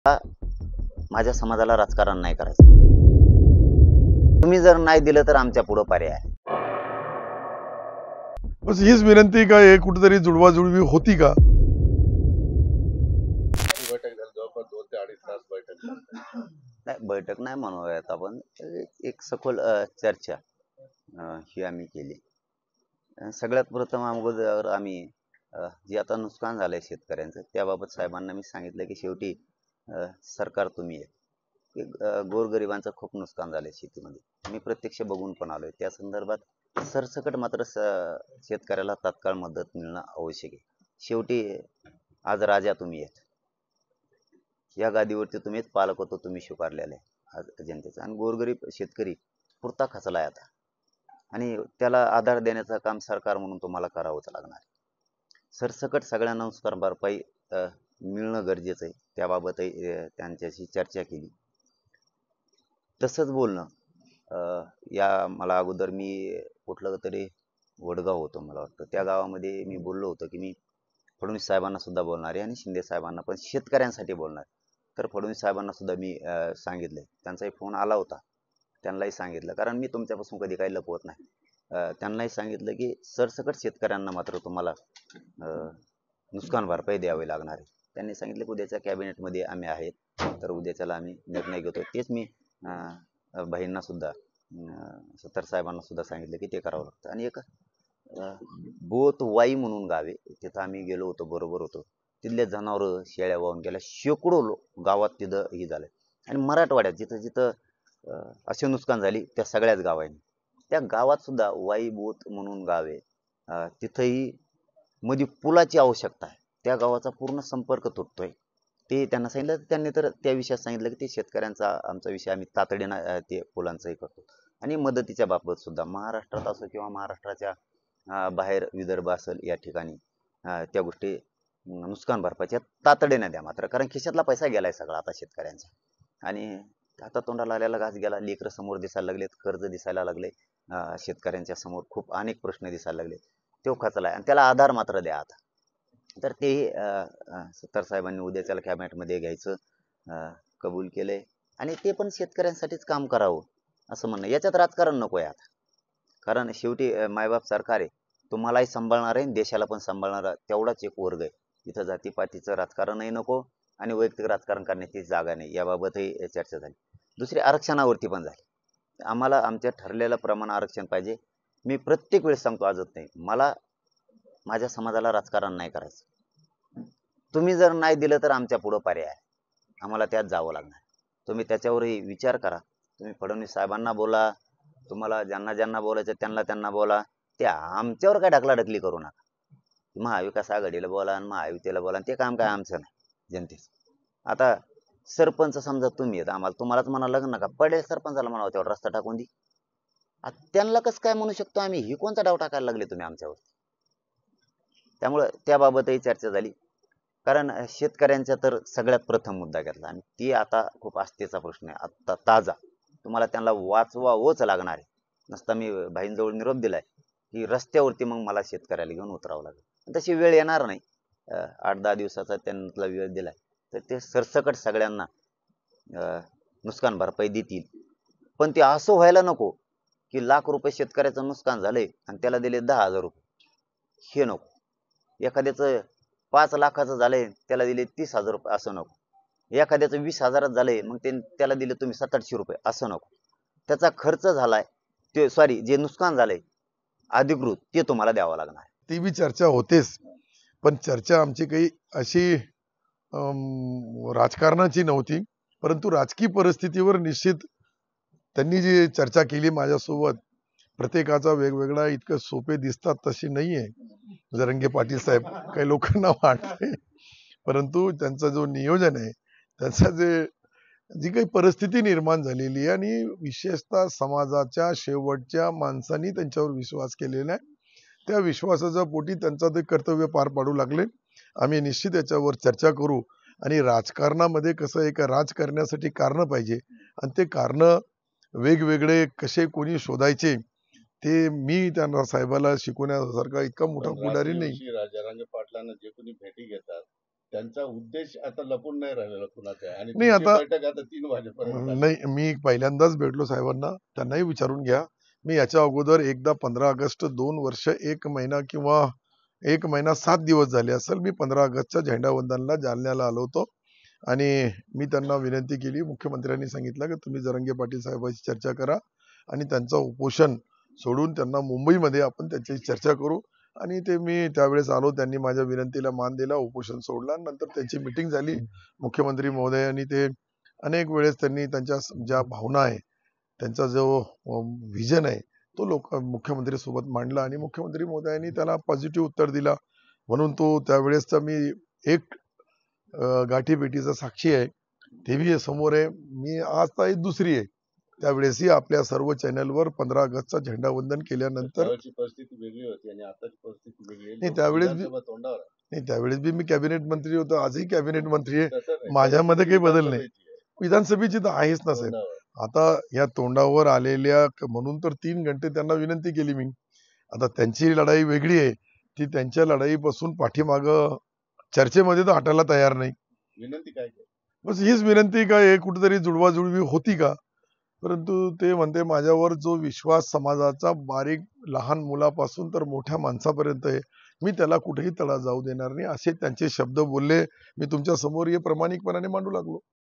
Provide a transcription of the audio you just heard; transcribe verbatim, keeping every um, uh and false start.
माझ्या समाजाला राजकारण नाही करायचं. तुम्ही जर नाही दिलं तर आमच्या पुढे पर्याय आहे. बस हीच विनंती का हे कुठेतरी जुळवाजुळवी होती का? बैठक झाली जवळपास दोन ते अडीच तास बैठक झाली. नाही, बैठक नाही म्हणूयात आपण, एक सखोल अ, चर्चा अ, ही आम्ही केली. अ, सगळ्यात प्रथम अगोदर आम्ही अ, जे आता नुकसान झालंय शेतकऱ्यांचं त्याबाबत साहेबांना मी सांगितलं की शेवटी अ, सरकार तुम्ही आहे. की अ, गोरगरिबांचं खूप नुकसान झालंय शेतीमध्ये. मी प्रत्यक्ष बघून पण आलोय. त्या संदर्भात सरसकट मात्र स शेतकऱ्याला तात्काळ मदत मिळणं आवश्यक आहे. शेवटी आज राजा तुम्ही आहेत. या गादीवरती तुम्हीच पालक होतो, तुम्ही स्वीकारलेले आज जनतेचा. आणि गोरगरीब शेतकरी पुरता खचलाय आता, आणि त्याला आधार देण्याचं काम सरकार म्हणून तुम्हाला करावंच लागणार. सरसकट सगळ्यांना नुकसान भरपाई अ, मिळणं गरजेचं आहे. त्याबाबतही अ, त्यांच्याशी चर्चा केली. तसंच बोलणं अ, या मला अगोदर मी कुठलं तरी वडगाव होतो मला वाटतं, त्या गावामध्ये मी बोललो होतो की मी फडणवीस साहेबांना सुद्धा बोलणार आहे आणि शिंदे साहेबांना पण शेतकऱ्यांसाठी बोलणार. तर फडणवीस साहेबांना सुद्धा मी अ, सांगितलंय. त्यांचाही फोन आला होता, त्यांनाही सांगितलं, कारण मी तुमच्यापासून कधी काही लपवत नाही. अ, त्यांनाही सांगितलं की सरसकट शेतकऱ्यांना मात्र तुम्हाला अ, नुकसान भरपाई द्यावी लागणार आहे. त्यांनी सांगितलं की उद्याच्या कॅबिनेटमध्ये आम्ही आहेत, तर उद्याच्याला आम्ही निर्णय घेतो. तेच मी अ, भाईंना सुद्धा अ, सत्तार साहेबांना सुद्धा सांगितलं की ते करावं लागतं. आणि एक अ, बोत वाई म्हणून गावे, तिथं आम्ही गेलो होतो, बरोबर होतो. तिथले जनावरं शेळ्या वाहून गेल्या, शेकडो लो गावात तिथं ही झालं. आणि मराठवाड्यात जिथं जिथं अ, असे नुकसान झाली त्या सगळ्याच गावांनी, त्या गावात सुद्धा वाई बोत म्हणून गाव आहे. अ, तिथंही मध्ये पुलाची आवश्यकता आहे. त्या गावाचा पूर्ण संपर्क तुटतोय. ते त्यांना सांगितलं, त्यांनी तर त्या विषयात सांगितलं की ते शेतकऱ्यांचा आमचा विषय आम्ही तातडीनं अ, ते पुलांचंही करतो. आणि मदतीच्या बाबत सुद्धा महाराष्ट्रात असो किंवा महाराष्ट्राच्या अ, बाहेर विदर्भ असेल या ठिकाणी अ, त्या गोष्टी अं, नुकसान भरपाईच्या तातडीनं द्या मात्र, कारण खिशातला पैसा गेलाय सगळा आता शेतकऱ्यांचा. आणि आता तोंडाला आलेला घास गेला. लेकरं समोर दिसायला लागलेत, कर्ज दिसायला लागले, अ, शेतकऱ्यांच्या समोर खूप अनेक प्रश्न दिसायला लागले. तो खचलाय आणि त्याला आधार मात्र द्या आता. तर ते अ, अ, सत्तार साहेबांनी उद्याच्याला कॅबिनेटमध्ये घ्यायचं अ, कबूल केलंय. आणि ते पण शेतकऱ्यांसाठीच काम करावं असं म्हणणं. याच्यात राजकारण नको आहे आता, कारण शेवटी अ, मायबाप सरकार आहे. तुम्हालाही सांभाळणार आहे, देशाला पण सांभाळणारा तेवढाच एक वर्ग आहे. इथं जातीपातीचं राजकारणही नको आणि वैयक्तिक राजकारण करण्याची जागा नाही. याबाबतही चर्चा झाली. दुसरी आरक्षणावरती पण झाली. आम्हाला आमच्या ठरलेलं प्रमाण आरक्षण पाहिजे. मी प्रत्येक वेळेस सांगतो, आजच नाही, मला माझ्या समाजाला राजकारण नाही करायचं. तुम्ही जर नाही दिलं तर आमच्या पुढं पर्याय आहे. आम्हाला त्यात जावं लागणार. तुम्ही त्याच्यावरही विचार करा. तुम्ही फडणवीस साहेबांना बोला, तुम्हाला ज्यांना ज्यांना बोलायचं त्यांना त्यांना बोला. ते आमच्यावर काय ढकलाढकली करू नका. महाविकास आघाडीला बोला आणि महायुतीला बोला, ते काम काय आमचं नाही, जनतेचं. आता सरपंच समजा तुम्ही आहेत, आम्हाला तुम्हालाच म्हणावं लागेल नका, पडेल सरपंचाला म्हणावं तेवढा रस्ता टाकून दे. आता त्यांना कसं काय म्हणू शकतो आम्ही? ही कोणता डाव टाकायला लागले तुम्ही आमच्यावर? त्यामुळं त्याबाबतही चर्चा झाली. कारण शेतकऱ्यांचा तर सगळ्यात प्रथम मुद्दा घेतला आणि ती आता खूप आस्थेचा प्रश्न आहे, आत्ता ताजा. तुम्हाला त्यांना वाचवावंच लागणार आहे. नसता मी भाईंजवळ निरोप दिलाय की रस्त्यावरती मग मला शेतकऱ्याला घेऊन उतरावं लागेल. तशी वेळ येणार नाही. अ, आठ दहा दिवसाचा त्यांना वेळ दिलाय, तर ते सरसकट सगळ्यांना अ, नुकसान भरपाई देतील. पण ते असं व्हायला नको की लाख रुपये शेतकऱ्याचं नुकसान झालंय आणि त्याला दिले दहा हजार रुपये. हे नको. एखाद्याचं पाच लाखाचं झालंय, त्याला दिले तीस हजार रुपये, असं नको. एखाद्याचं वीस हजारात झालंय, मग ते त्याला दिले तुम्ही सात आठशे रुपये, असं नको. त्याचा खर्च झालाय, ते सॉरी जे नुकसान झालंय अधिकृत, ते तुम्हाला द्यावं लागणार. ती बी चर्चा होतेच, पण चर्चा आमची काही अशी अम, राजकारणाची नव्हती, परंतु राजकीय परिस्थितीवर निश्चित त्यांनी जी चर्चा केली माझ्यासोबत, प्रत्येकाचा वेगवेगळा इतकं सोपे दिसतात तशी नाहीये. जरंगे पाटील साहेब काही लोकांना वाटते, परंतु त्यांचा जो नियोजन आहे, त्यांचा जे जी काही परिस्थिती निर्माण झालेली आहे आणि विशेषतः समाजाच्या शेवटच्या माणसांनी त्यांच्यावर विश्वास केलेला आहे, त्या विश्वासाच्या पोटी त्यांचं ते कर्तव्य पार पाडू लागले. आम्ही निश्चित याच्यावर चर्चा करू. आणि राजकारणामध्ये कसं आहे का, राज करण्यासाठी कारण पाहिजे आणि ते कारण वेगवेगळे कसे कोणी शोधायचे, ते मी त्यांना साहेबाला शिकवण्यासारखा इतका मोठा पुढारी नाही. जरांगे पाटलांना जे कोणी भेटी घेतात त्यांचा उद्देश आता लपून नाही राहिलेला कुणाचा आहे. आणि नाही, तुमची आता बैठक आता तीन वाजेपर्यंत आहे. नाही, मी पहिल्यांदाच भेटलो साहेबांना, त्यांनाही विचारून घ्या. मी याच्या अगोदर एकदा पंधरा ऑगस्ट दोन वर्ष एक महिना किंवा एक महिना सात दिवस झाले असेल, मी पंधरा ऑगस्टच्या झेंडावंदनला जालन्याला आलो होतो आणि मी त्यांना विनंती केली. मुख्यमंत्र्यांनी सांगितलं की तुम्ही जरांगे पाटील साहेबांशी चर्चा करा आणि त्यांचं उपोषण सोडून त्यांना मुंबईमध्ये आपण त्याच्याशी चर्चा करू. आणि ते मी त्यावेळेस आलो, त्यांनी माझ्या विनंतीला मान दिला, उपोषण सोडला. नंतर त्यांची मिटिंग झाली मुख्यमंत्री महोदयांनी. ते अनेक वेळेस त्यांनी त्यांच्या ज्या भावना आहे, त्यांचा जो व्हिजन आहे, तो लोक मुख्यमंत्री सोबत मांडला आणि मुख्यमंत्री महोदयांनी त्याला पॉझिटिव्ह उत्तर दिला. म्हणून तो त्यावेळेसचा मी एक अं, गाठीभेटीचा साक्षी आहे, ते बी समोर आहे. मी आज ताई दुसरी आहे. त्यावेळेसही आपल्या सर्व चॅनलवर पंधरा ऑगस्टचा झेंडावंदन केल्यानंतर त्यावेळची परिस्थिती वेगळी होती आणि आताची परिस्थिती वेगळी आहे. नाही, त्यावेळेस बी- विधानसभा तोंडावर आहे. नाही, त्यावेळेस बी मी कॅबिनेट मंत्री होतो, आजही कॅबिनेट मंत्री आहे. तसं नाही. माझ्यामध्ये काही बदल नाही. विधानसभेची आहे. विधानसभेची तर आहेच ना साहेब. तोंडावर. आता या तोंडावर आलेल्या क- म्हणून तर तीन घंटे त्यांना विनंती केली मी. आता त्यांची लढाई वेगळी आहे, ती त्यांच्या लढाईपासून पाठीमाग चर्चेमध्ये तर हटायला तयार नाही. विनंती काय केली? बस हीच विनंती का हे कुठेतरी जुळवाजुळवी होती का. परंतु ते म्हणते माझ्यावर जो विश्वास समाजाचा बारीक लहान मुलापासून तर मोठ्या माणसापर्यंत आहे, मी त्याला कुठेही तडा जाऊ देणार नाही, असे त्यांचे शब्द बोलले. मी तुमच्या समोर हे प्रामाणिकपणाने मांडू लागलो.